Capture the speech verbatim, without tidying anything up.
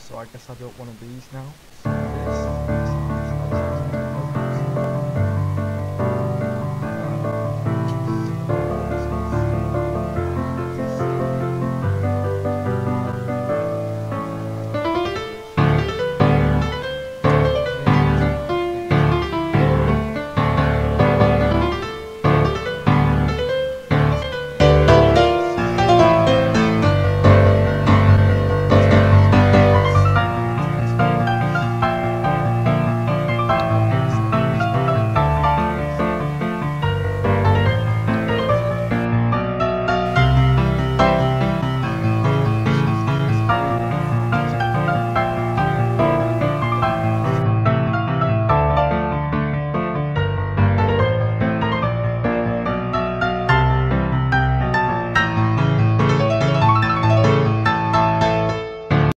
So I guess I built one of these now. So this.